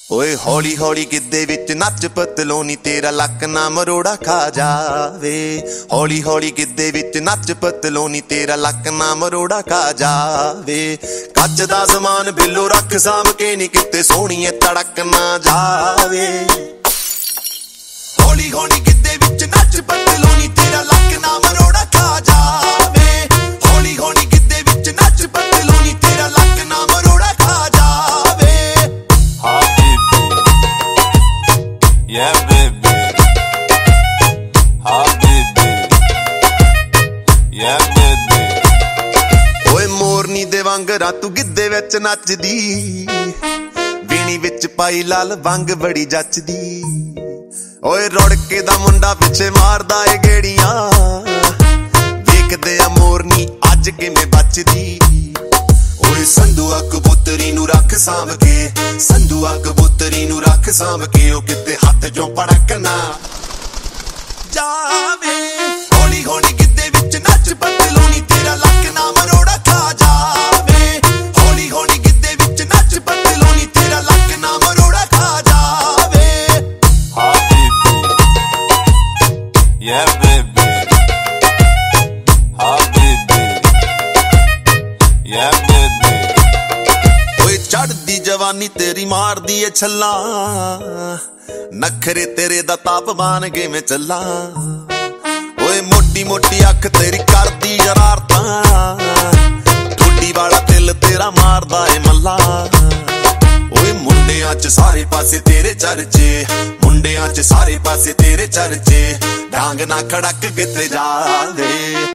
ਓਏ ਹੌਲੀ ਹੌਲੀ ਗਿੱਧੇ ਵਿੱਚ ਨੱਚ ਪਤਲੋਨੀ ਤੇਰਾ ਲੱਕ ਨਾ ਮਰੋੜਾ ਖਾ ਜਾਵੇ। ਹੌਲੀ ਹੌਲੀ ਗਿੱਧੇ ਵਿੱਚ ਨੱਚ ਪਤਲੋਨੀ ਤੇਰਾ ਲੱਕ ਨਾ ਮਰੋੜਾ ਖਾ ਜਾਵੇ। ਕੱਚ ਦਾ ਸਮਾਨ ਬਿੱਲੋ ਰੱਖ ਸਾਂਭ ਕੇ ਨੀ ਕਿਤੇ ਸੋਹਣੀਏ ਤੜਕ ਨਾ ਜਾਵੇ। ਹੌਲੀ ਹੌਲੀ ਗਿੱਧੇ ਵਿੱਚ ਨੱਚ ਪਤਲੋਨੀ ਤੇਰਾ ਲੱਕ ਨਾ ਮਰੋੜਾ ਖਾ ਜਾਵੇ। ਹੌਲੀ ਹੌਲੀ ਗਿੱਧੇ ਵਿੱਚ ਨੱਚ ਪਤਲੋਨੀ ਤੇਰਾ ਲੱਕ ਨਾ ਮਰੋੜਾ ਖਾ ਜਾਵੇ। Yeah, baby. Ha, baby. Yeah, baby. ਓਏ ਮੋਰਨੀ ਦੇ ਵਾਂਗਰਾਂ ਤੂੰ ਗਿੱਧੇ ਵਿੱਚ ਨੱਚਦੀ, ਵੀਣੀ ਵਿੱਚ ਪਾਈ ਲਾਲ ਵੰਗ ਬੜੀ ਜੱਚਦੀ। ਓਏ ਰੁੜਕੇ ਦਾ ਮੁੰਡਾ ਪਿੱਛੇ ਮਾਰਦਾ ਏ ਗੇੜੀਆਂ, ਵੇਖਦੇ ਆ ਮੋਰਨੀ ਅੱਜ ਕਿਵੇਂ ਬਚਦੀ। ਓਏ ਸੰਧੂਆ ਕਬੂਤਰੀ ਨੂੰ ਰੱਖ ਸਾਂਭ ਕੇ, ਸੰਧੂਆ ਕਬੂਤਰੀ ਨੂੰ ਰੱਖ ਸਾਂਭ ਕੇ, ਉਹ ਕਿਤੇ ਹੱਥ ਚੋਂ ਪੜਕ ਨਾ ਜਾਵੇ। ਹੌਲੀ ਹੌਲੀ ਗਿੱਧੇ ਵਿੱਚ ਨੱਚ ਪਤਲੋਨੀ ਤੇਰਾ ਲੱਕ ਨਾ ਮਰੋੜਾ ਖਾ ਜਾਵੇ। ਹੌਲੀ ਹੌਲੀ ਗਿੱਧੇ ਵਿੱਚ ਨੱਚ ਪਤਲੋਨੀ ਤੇਰਾ ਲੱਕ ਨਾ ਮਰੋੜਾ ਖਾ ਜਾਵੇ। Ha, baby. Yeah, baby. Ha, baby. Yeah, baby. ਓਏ ਚੜਦੀ ਜਵਾਨੀ ਤੇਰੀ ਮਾਰਦੀ ਏ ਛੱਲਾਂ, ਨਖਰੇ ਤੇਰੇ ਦਾ ਤਾਪਮਾਨ ਕਿਵੇਂ ਚੱਲਾਂ। ਓਏ ਮੋਟੀ ਮੋਟੀ ਅੱਖ ਤੇਰੀ ਕਰਦੀ ਸ਼ਰਾਰਤਾਂ, ਠੋਡੀ ਵਾਲਾ ਦਿਲ ਤੇਰਾ ਮਾਰਦਾ ਏ ਮੱਲਾ। ਓਏ ਮੁੰਡਿਆਂ 'ਚ ਸਾਰੇ ਪਾਸੇ ਤੇਰੇ ਚਰਚੇ, ਮੁੰਡਿਆਂ 'ਚ ਸਾਰੇ ਪਾਸੇ ਤੇਰੇ ਚਰਚੇ, ਡਾਂਗ ਨਾ ਖੜਕ ਕਿਤੇ ਜਾਵੇ।